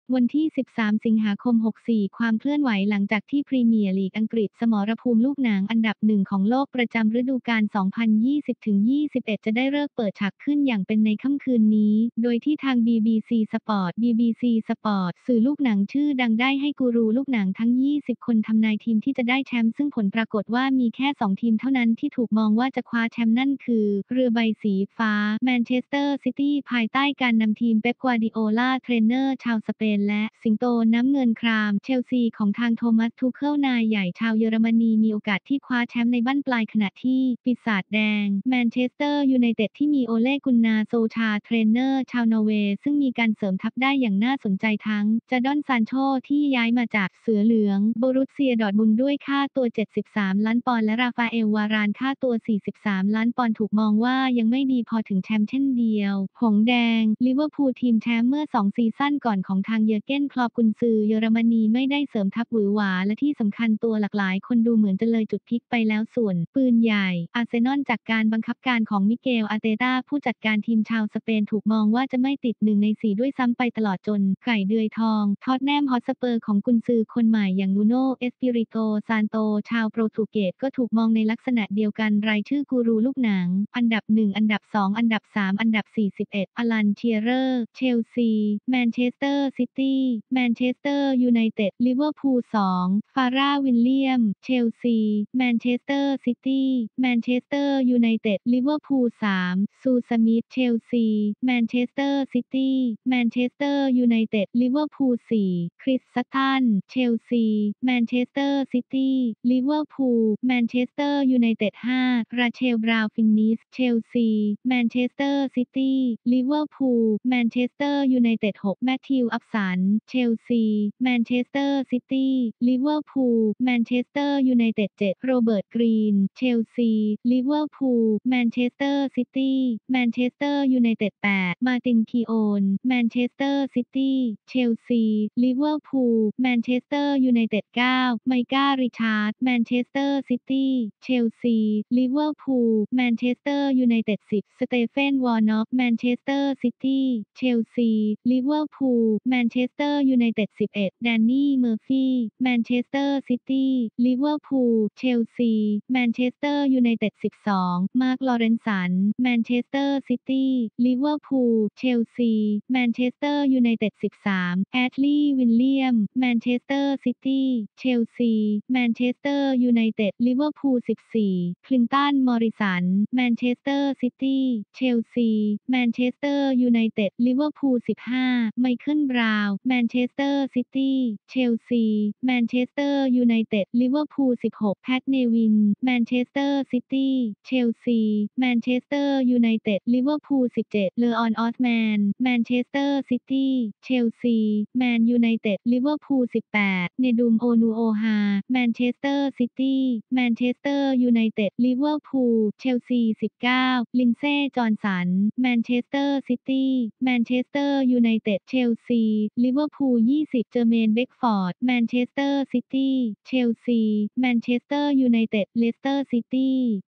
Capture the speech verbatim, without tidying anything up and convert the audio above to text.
วันที่ สิบสาม สิงหาคม หกสี่ ความเคลื่อนไหวหลังจากที่พรีเมียร์ลีกอังกฤษสมรภูมิลูกหนังอันดับหนึ่งของโลกประจำฤดูกาล สองพันยี่สิบถึงยี่สิบเอ็ด จะได้ฤกษ์เปิดฉากขึ้นอย่างเป็นในค่ำคืนนี้ โดยที่ทาง บี บี ซี Sport บี บี ซี Sport สื่อลูกหนังชื่อดังได้ให้กูรูลูกหนังทั้ง ยี่สิบ คนทำนายทีมที่จะได้แชมป์ซึ่งผลปรากฏว่ามีแค่ สอง ทีมเท่านั้นที่ถูกมองว่าจะคว้าแชมป์นั่นคือ เรือใบสีฟ้าแมนเชสเตอร์ซิตี้ภายใต้การนำทีมเป๊ป กัวร์ดิโอลาเทรนเนอร์ชาวสเปนและสิงโตน้ำเงินครามเชลซีของทางโทมัส ทูเคิลนายใหญ่ชาวเยอรมนีมีโอกาสที่คว้าแชมป์ในบั้นปลายขณะที่ปีศาจแดงแมนเชสเตอร์ยูไนเต็ดที่มีโอเลกุนนาโซชาเทรนเนอร์ชาวนอร์เวย์ซึ่งมีการเสริมทัพได้อย่างน่าสนใจทั้งจาดอนซานโชที่ย้ายมาจากเสือเหลืองโบรุสเซียดอร์ทมุนด์ด้วยค่าตัวเจ็ดสิบสามล้านปอนด์และราฟาเอลวารานค่าตัวสี่สิบสามล้านปอนด์ถูกมองว่ายังไม่ดีพอถึงแชมป์เช่นเดียวหงส์แดงลิเวอร์พูลทีมแชมป์เมื่อสองซีซั่นก่อนของทางเยอร์เก้นคลอปกุนซือเยอรมนีไม่ได้เสริมทัพหวือหวาและที่สำคัญตัวหลากหลายคนดูเหมือนจะเลยจุดพลิกไปแล้วส่วนปืนใหญ่อาร์เซนอลจากการบังคับการของมิเกลอาร์เตตาผู้จัดการทีมชาวสเปนถูกมองว่าจะไม่ติดหนึ่งในสี่ด้วยซ้ำไปตลอดจนไก่เดือยทองท็อตแนมฮอตสเปอร์ของกุนซือคนใหม่อย่างนูโนเอสปิริโตซานโตชาวโปรตุเกสก็ถูกมองในลักษณะเดียวกันรายชื่อกูรูลูกหนังอันดับหนึ่งอันดับสองอันดับสามอันดับสี่สิบเอ็ดอลันเชียเรอร์เชลซีแมนเชสเตอร์ซิตี้แมนเชสเตอร์ยูไนเต็ดลิเวอร์พูลสองฟาร่าวิลเลียมเชลซีแมนเชสเตอร์ซิตี้แมนเชสเตอร์ยูไนเต็ดลิเวอร์พูลสามซูสมิธเชลซีแมนเชสเตอร์ซิตี้แมนเชสเตอร์ยูไนเต็ดลิเวอร์พูลสี่คริสซัตตันเชลซีแมนเชสเตอร์ซิตี้ลิเวอร์พูลแมนเชสเตอร์ยูไนเต็ดห้าราเชลบราวน์ฟินนิสเชลซีแมนเชสเตอร์ซิตี้ลิเวอร์พูลแมนเชสเตอร์ยูไนเต็ดหกแมทธิวอัพสันเชลซีแมนเชสเตอร์ซิตี้ลิเวอร์พูลแมนเชสเตอร์ยูไนเต็ดเจ็ดโรเบิร์ตกรีนเชลซีลิเวอร์พูลแมนเชสเตอร์ซิตี้แมนเชสเตอร์ยูไนเต็ดแปดมาร์ตินคีโอนแมนเชสเตอร์ซิตี้เชลซีลิเวอร์พูลแมนเชสเตอร์ยูไนเต็ดเก้าไมก้าริชาร์ดแมนเชสเตอร์ซิตี้เชลซีลิเวอร์พูลแมนเชสเตอร์ยูไนเต็ดสิบสเตเฟนวอร์น็อกแมนเชสเตอร์ซิตี้เชลซีลิเวอร์พูลแมนเชสเตอร์ยูไนเต็ดสิบเอ็ดแดนนี่เมอร์ฟี่แมนเชสเตอร์ซิตี้ลิเวอร์พูลเชลซีแมนเชสเตอร์ยูไนเต็ดสิบสองมาร์คลอเรนสันแมนเชสเตอร์ซิตี้ลิเวอร์พูลเชลซีแมนเชสเตอร์ยูไนเต็ดสิบสามแอดลีย์วิลเลียมแมนเชสเตอร์ซิตี้เชลซีแมนเชสเตอร์ยูไนเต็ดลิเวอร์พูลสิบสี่คลินตันมอริสันแมนเชสเตอร์ซิตี้เชลซีแมนเชสเตอร์ยูไนเต็ดลิเวอร์พูลสิบห้าไมเคิลบราวน์แมนเชสเตอร์ซิตี้เชลซีแมนเชสเตอร์ยูไนเต็ดลิเวอร์พูลสิบหกแพทเนวินแมนเชสเตอร์ซิตี้เชลซีแมนเชสเตอร์ยูไนเต็ดลิเวอร์พูลสิบเจ็ดเลออนออสแมนแมนเชสเตอร์ซิตี้เชลซีแมนยูไนเต็ดลิเวอร์พูลสิบแปดเนดุมโอนูโอฮาแมนเชสเตอร์ซิตี้แมนเชสเตอร์ยูไนเต็ดลิเวอร์พูลเชลซีสิบเก้าลินเซ่จอห์นสันแมนเชสเตอร์ซิตี้แมนเชสเตอร์ยูไนเต็ดเชลซีลิเวอร์พูลยี่สิบเจอร์เมนเบคฟอร์ดแมนเชสเตอร์ซิตี้เชลซีแมนเชสเตอร์ยูไนเต็ดเลสเตอร์ซิตี้